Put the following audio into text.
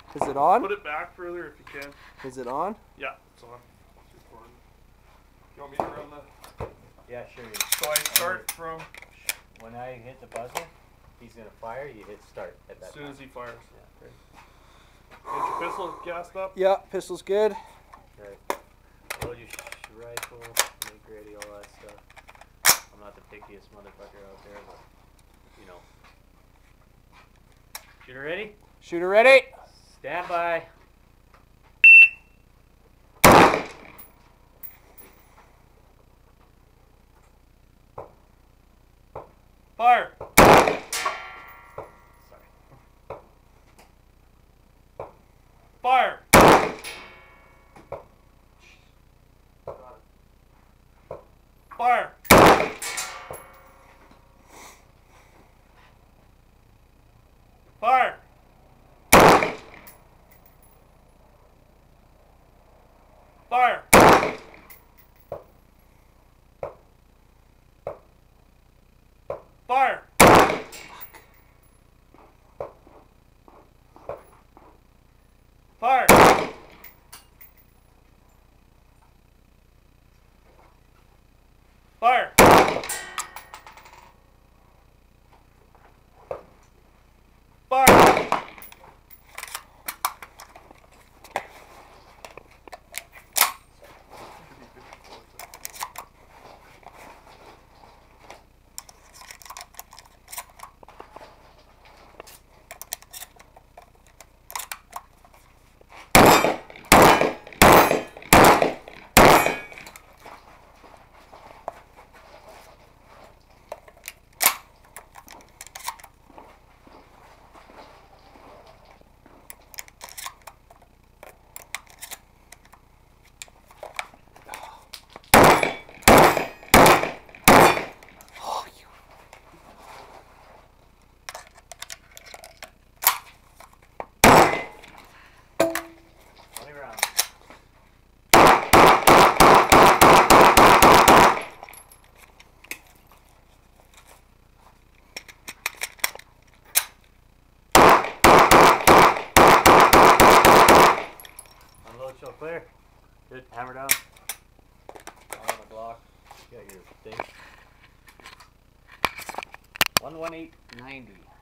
Is it on? Put it back further if you can. Is it on? Yeah, it's on. It's recording. You want me to run the... Yeah, sure. So I start from... When I hit the buzzer, he's going to fire. You hit start at that As soon time. as he fires. Yeah. Get your pistol gassed up. Yeah, pistol's good. Right. Roll your rifle, make ready, all that stuff. I'm not the pickiest motherfucker out there, but, you know. Shooter ready? Shooter ready. Stand by. Fire! Sorry. Fire! Fire! Fire! Fire! Fire! Fire! Fire! Fire! Unload, show clear. Good. Hammer down. On the block. You got your thing. 118.90.